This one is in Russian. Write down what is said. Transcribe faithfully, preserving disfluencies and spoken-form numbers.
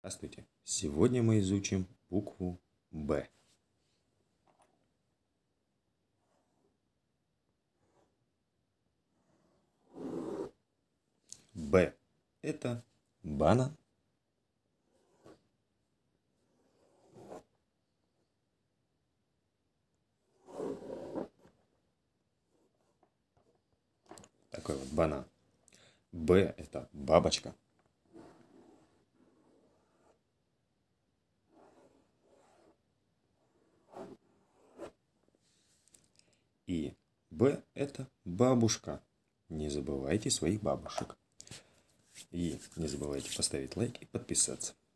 Здравствуйте! Сегодня мы изучим букву Б. Б – это банан. Такой вот банан. Б – это бабочка. И Б – это бабушка. Не забывайте своих бабушек. И не забывайте поставить лайк и подписаться.